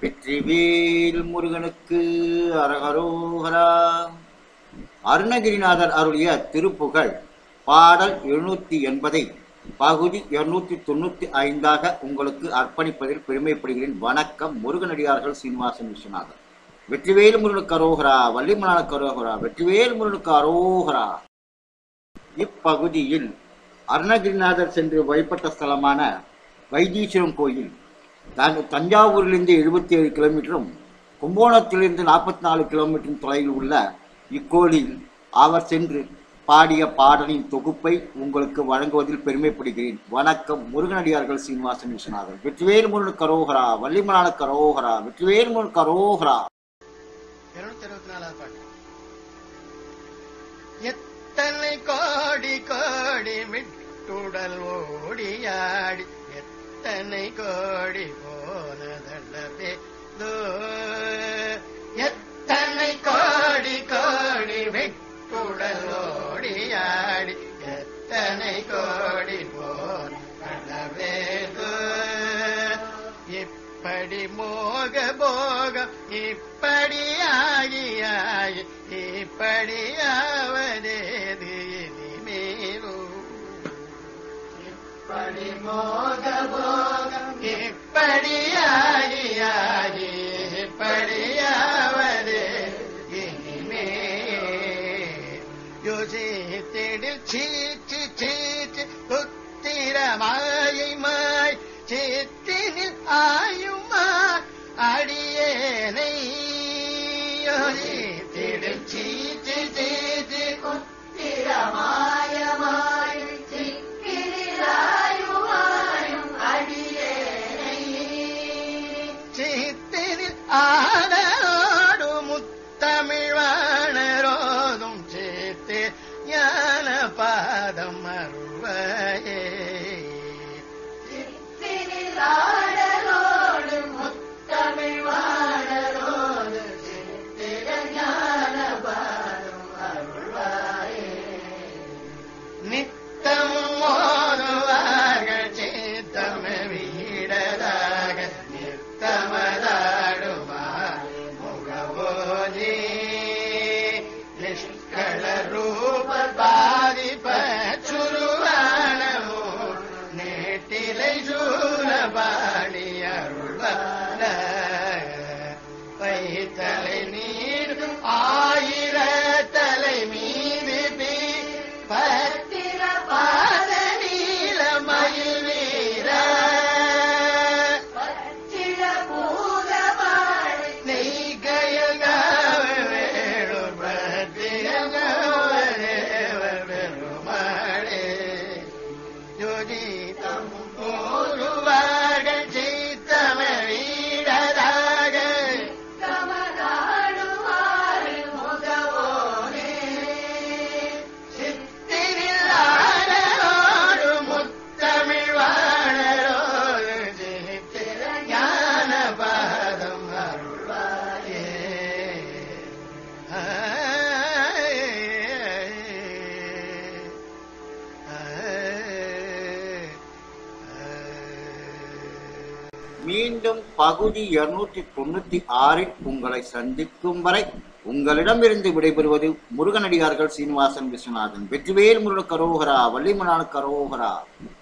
வெற்றிவேல் முருகனுக்கு அரகரோகரா. அருணகிரிநாதர் அருளிய திருப்புகழ் பாடல் 780 பகுதி 295 உங்களுக்கு அர்ப்பணிப்பதில் பெருமைப்படுகிறேன். வணக்கம். முருகனடியார்கள் சீனிவாசன் விஸ்வநாதன். வெற்றிவேல் முருகனுக்கு அரோகரா, வள்ளிமலானுக்கு அரோகரா, வெற்றிவேல் முருகனுக்கு அரோகரா. இப்பகுதியில் அருணகிரிநாதர் சென்று வழிபட்ட ஸ்தலமான வைத்தீஸ்வரம் கோயில் தஞ்சாவூரிலிருந்து 77 கிலோமீட்டரும் கும்பகோணத்திலிருந்து 44 கிலோமீட்டர் தொலைவில் உள்ள இக்கோயிலில் அவர் சென்று பாடிய பாடலின் தொகுப்பை உங்களுக்கு வழங்குவதில் பெருமைப்படுகிறேன். வணக்கம். முருகனடியார்கள் சீனிவாசன் விஸ்வநாதன். வெற்றிவேல் முருகனுக்கு அரோகரா, வள்ளிமலானுக்கு அரோகரா, வெற்றிவேல் முருகனுக்கு அரோகரா. 224 பாட்டு. எத்தனை கோடி கோடி விட்டுடல் ஓடியாடி எத்தனை கோடி போனதல்லவே எத்தனை கோடி கோடி விட்டுடல் ஓடியாடி எத்தனை கோடி போனதல்லவே இப்படி மோக போக இப்படி ஆகியாகி இப்படியாவதேது இனிமேலும் இப்படி மோக போக இப்படி ஆகியாகி இப்படியாவதே இனிமே யோசித்திடில் சீச்சு சீச்சு புத்திரமாயை மாய் சித்தினில் ஆயுமா அடியேனை யோசித்திடில் சீச்சு சீச்சு புத்திரமாயமாய் சித்தினில் ஆயுமாயும் அடியேனை சித்தினில் ஆனோடு முத்தமிழ் வாணரோதும் சித்து ஞான பாதம் அருள்வாயே ஆடலோடு முத்தமிழ் வாடலோடு சித்திர ஞான பாதம் அருள்வாயே நித்தமும் மோதுவார்கள் சித்தம வீடதாக நித்தமதாடுவார் முகவோனே நிஷ்கள ரூப பாதிப்ப சுருவானமோ நேட்டிலை சூழபாடி அருள்வான பைத்தலை நீர் ஆயிர தலை மீது பத்திர பாத நீல மயில் வீர பச்சில பூதபாடி நெய்கயல் காவ வேடு பத்திர தேவர் பெருமாளே ஜோதிதம் மீண்டும் பகுதி 296 உங்களை சந்திக்கும் வரை உங்களிடமிருந்து விடைபெறுவது முருகனடியார்கள் சீனிவாசன் விஸ்வநாதன். வெற்றிவேல் முருகனுக்கு அரோகரா, வள்ளிமலானுக்கு அரோகரா.